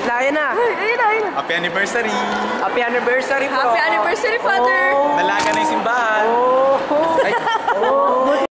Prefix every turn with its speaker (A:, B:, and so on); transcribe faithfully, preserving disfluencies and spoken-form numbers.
A: na, ayun na.
B: Ayun na, ayun na.
C: Happy anniversary!
A: Happy anniversary po.
B: Happy anniversary, Father